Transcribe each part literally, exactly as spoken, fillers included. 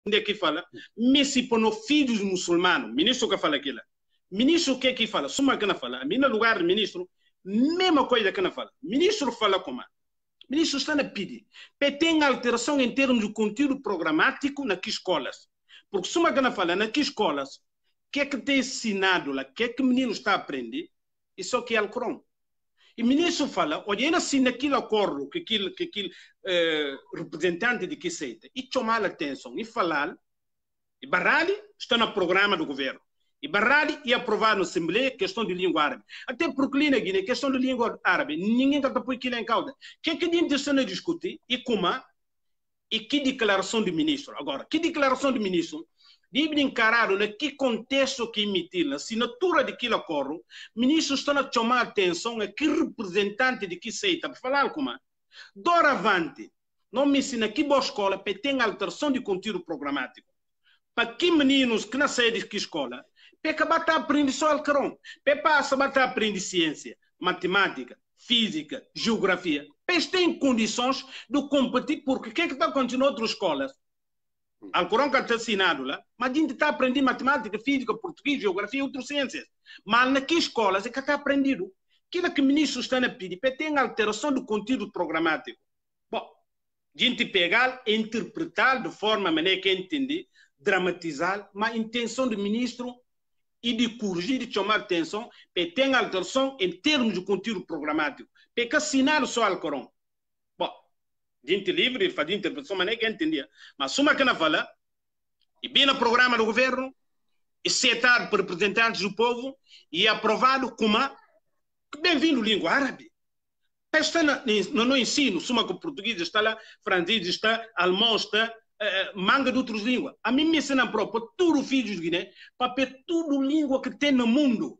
onde é que fala, Messi para os filhos muçulmanos, ministro que fala aquilo. Ministro que é que fala, suma que não fala, a mim no lugar do ministro, mesma coisa que não fala. Ministro fala como? Ministro está na pedir, tem alteração em termos de conteúdo programático nas escolas. Porque suma que não fala, nas escolas, o que é que tem ensinado lá, o que é que o menino está a aprender, isso aqui é Alcorão. E o ministro fala, olha, assim naquele acordo que aquele, que aquele eh, representante de que seita, e chamar a atenção, e falar, e Barrali está no programa do governo. E Barrali ia aprovar na Assembleia a questão de língua árabe. Até porque ali na Guiné, a questão de língua árabe, ninguém está a pôr aquilo em causa. O que é que a gente está a discutir? E como? E que declaração de ministro? Agora, que declaração de ministro? Deve encarar na que contexto que emitir, na assinatura de aquele acordo, o ministro está a chamar a atenção a que representante de que seita, para falar como? Doravante, não me ensina que boa escola para ter alteração de conteúdo programático. Para que meninos que não saem de que escola, para acabar a aprender só Alcorão, para passar a aprender ciência, matemática, física, geografia, para ter condições de competir, porque o que é que está acontecendo em outras escolas? Alcorão que está assinado lá, mas a gente está aprendendo matemática, física, português, geografia e outras ciências. Mas naquelas escolas é que está aprendido. Aquilo que o ministro está a pedir, para ter alteração do conteúdo programático. Bom, a gente pegar e interpretar de forma maneira que entender, dramatizar, mas a intenção do ministro e de corrigir, de chamar atenção, para ter alteração em termos de conteúdo programático. Para que assinar só Alcorão. Bom, gente livre, faz interpretação, mas nem que entendia. Mas suma que não fala, e bem no programa do governo, e setado por representantes do povo, e aprovado como bem-vindo língua árabe. Está no, no ensino, suma que o português está lá, francês está, alemão está, Uh, manga de outras línguas. A mim me ensinam para tudo os filhos de Guiné, para ver tudo língua que tem no mundo.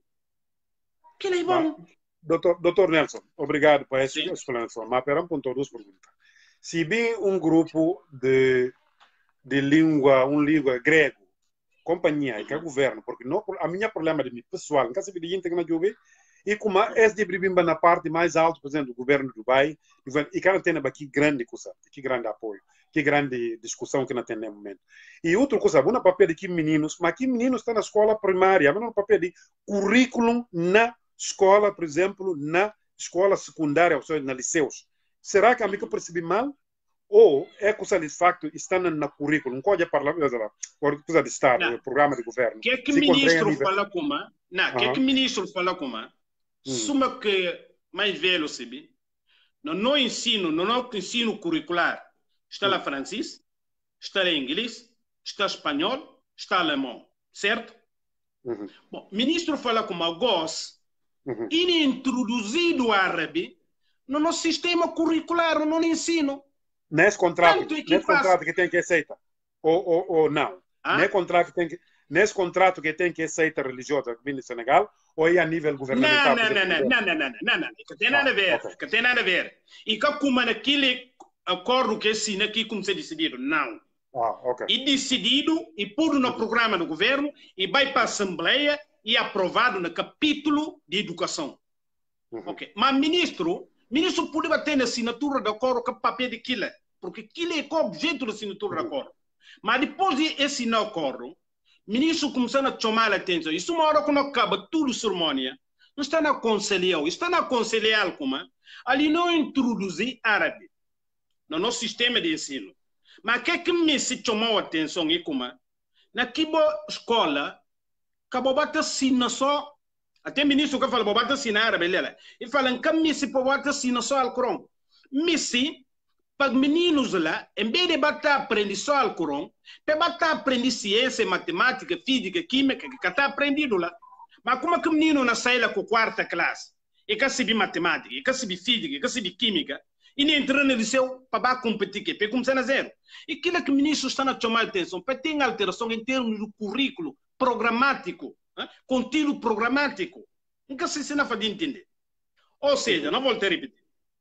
Que não é bom. Mas, doutor, doutor Nelson, obrigado por essa explanação. Mas para um duas perguntas. Se bem um grupo de, de língua, um língua grego, companhia, que é governo, porque não, a minha problema de mim pessoal, não caso de gente que não jove, e como é de Bribimba na parte mais alta, por exemplo, do governo do Dubai, e que não tem aqui grande coisa, que grande apoio, que grande discussão que não tem no momento. E outra coisa, vou no papel de que meninos, mas que meninos estão na escola primária, mas no papel de currículo na escola, por exemplo, na escola secundária, ou seja, na liceus. Será que a mim que eu percebi mal? Ou é coisa de facto está no currículo? Não pode falar, coisa de Estado, o programa de governo. O que é que o ministro fala como? Não, o que é que o ministro fala como? Hum. Suma que mais velho se vê, no não ensino, no não ensino curricular, está lá hum. francês, está lá inglês, está espanhol, está alemão, certo? Uhum. Bom, o ministro fala como a G O S, uhum. e introduzido o árabe no nosso sistema curricular, no nosso ensino. Nesse contrato, que nesse contrato que tem que aceitar, ou, ou, ou não? Ah? Nesse contrato que tem que Nesse contrato que tem que aceitar religiosa que vem do Senegal, ou é a nível governamental? Não, não, não, não, não, não, não, não, não, que tem nada a ver, okay. que tem nada a ver. E que como naquele acordo que assina aqui como se decidido, não. Ah, okay. E decidido, e pôr no programa do governo, e vai para a Assembleia, e aprovado no capítulo de educação. Uhum. Ok. Mas ministro, ministro poderia ter na assinatura do acordo com o papel de aquilo, porque aquilo é o objeto da assinatura uhum. do acordo. Mas depois de assinar o acordo, o ministro começou a chamar a atenção. Isso uma hora que não acaba tudo cerimônia, não está na conselhão, está na conselhão como ali não introduzir árabe no nosso sistema de ensino. Mas o que é que me se chamou a atenção e como naquela escola acabou a assinar só, até o ministro que fala, bota assinar árabe, ele fala que me se pode assinar só Alcorão. Me se para meninos lá, em vez de bater aprender só Alcorão, para bater aprender ciência, matemática, física, química, que está aprendido lá. Mas como é que o menino não sai lá com a quarta classe, e quer saber matemática, e quer saber física, e quer saber química, e nem entra no liceu para competir, para começar a zero. E aquilo que o ministro está a chamar a atenção, para ter alteração em termos do currículo programático, hein? Conteúdo programático. Nunca se ensina a fazer entender. Ou seja, não vou te repetir.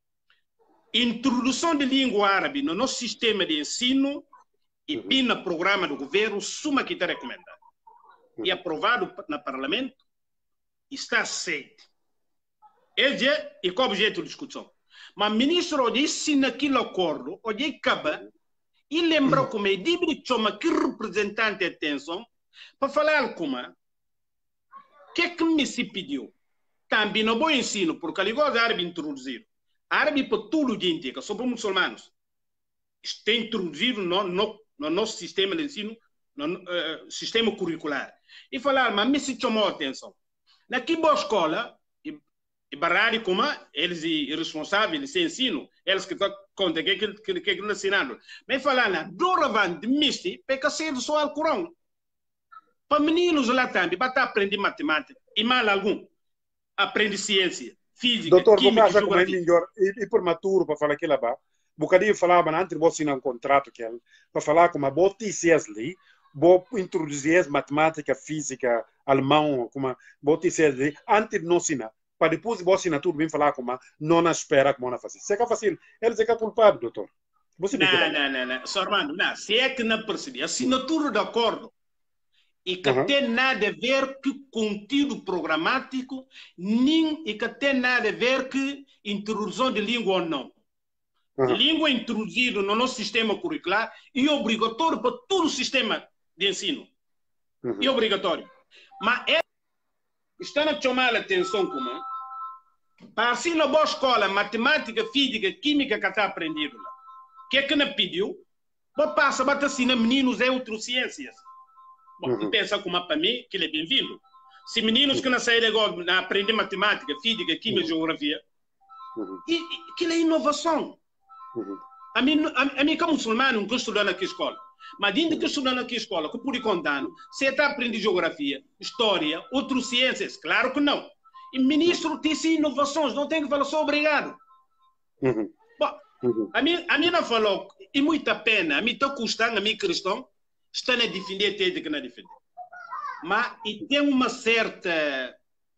Introdução de língua árabe no nosso sistema de ensino e uhum. bem no programa do governo, suma que está recomendado. Uhum. E aprovado no parlamento, está aceito. Esse é o objeto de discussão. Mas o ministro disse naquele acordo, onde acaba E lembra como é de chama que representante de atenção para falar como o que é que me se pediu. Também no bom ensino, porque ali gosta árabe introduzido. Árabe para tudo o gente, que só para muçulmanos. Está introduzido no, no, no nosso sistema de ensino, no uh, sistema curricular. E falar, mas me se chamou a atenção. Na que boa escola, e, e barrari como eles e responsáveis de ensino, eles que contam que que que que não ensinando. Mas falar na doravan de misti, porque cedo só ao Corão. Para meninos lá também, para aprender matemática e mal algum, aprende ciência, física, doutor, química, doutor, como é melhor e, e por maturo para falar aquilo lá. Bocadinho falava antes de você assinar um contrato que para falar como a botices ali, vou introduzir matemática, física, alemão, como botices ali, antes de não assinar. Para depois você assinar tudo, bem falar como não na espera como não fazer. Se é que fácil, eles é que é culpado, doutor. Você não, não, não, não, só Armando, não, se é que não percebi, assinatura de acordo e que uhum. tem nada a ver com conteúdo programático, nem e que tem nada a ver com introdução de língua ou não. Uhum. Língua introduzida no nosso sistema curricular e obrigatório para todo o sistema de ensino. Uhum. E obrigatório. Mas é, está a chamar a atenção como para assim na boa escola, matemática, física, química que está aprendendo lá. O que é que não pediu? Para passar a ensinar meninos é outras ciências. Bom, uhum. pensa como para mim que ele é bem-vindo. Se meninos uhum. que não saírem agora a aprender matemática, física, química, uhum. geografia, uhum. e, e que é inovação. Uhum. A mim, a, a mim como muçulmano, não estou estudando aqui escola. Mas dentro que estou estudando aqui escola, que por contando, você está aprendendo geografia, história, outras ciências? Claro que não. E ministro tem sim inovações, não tem que falar só obrigado. Uhum. Bom, uhum. a, mim, a mim não falou, e muita pena, a mim está custando, a mim cristão, está a defender desde que não defende. Mas e tem uma certa.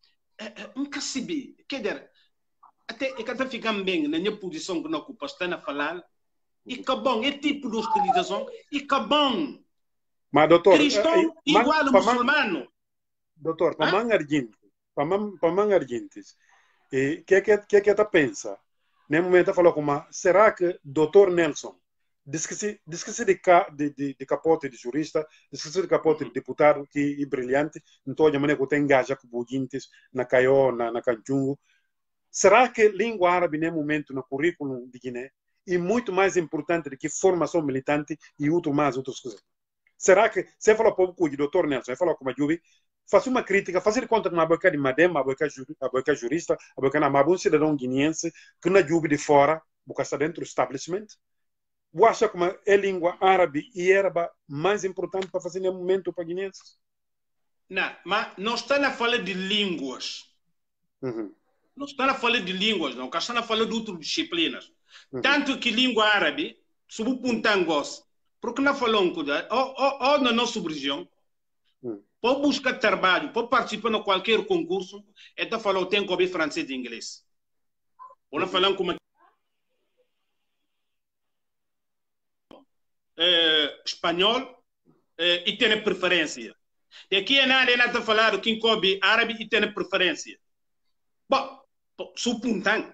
Nunca se vê. Quer dizer, até que está ficando bem na minha posição que não ocupa, está a falar, e que bom, é tipo de hostilização, e que bom. Mas, doutor, cristão é, igual a muçulmano. Doutor, para mim, argentes, para mim, argentes, o que é que que que pensa? No momento, falou como, será que doutor Nelson diz que se, diz que se de, de, de, de capote de jurista, diz que se de capote de deputado, que é brilhante, então, de maneira que tem engaja com bugintes na Caió, na, na Canchungo. Será que língua árabe, no momento, no currículo de Guiné, é muito mais importante do que formação militante e outro mais outras coisas? Será que, você falou pouco com o doutor Nelson, você falou com a Jubi, faz uma crítica, fazer conta na boca de Madem, a boca jurista, a boca na Mabu, um cidadão guineense, que na Jubi de fora, porque está dentro do establishment, você acha como é língua árabe e árabe mais importante para fazer no momento para guineenses? Não, mas não está a falar de línguas. Uhum. Não está a falar de línguas, não. Está a falar de outras disciplinas. Uhum. Tanto que língua árabe, sob o puntangos, porque não falou um cuidado, ou, ou, ou na nossa região, uhum. para buscar trabalho, para participar em qualquer concurso, então falou tem que ouvir francês e inglês. Ou não uhum. falando como é, espanhol é, e tem preferência. E aqui é nada, nada a falar quem coube árabe e tem preferência. Bom, supuntando.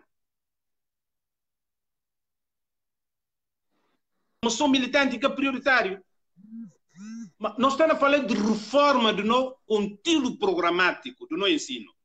Mas sou militante que é prioritário. Mas nós estamos a falar de reforma do nosso conteúdo programático, do nosso ensino.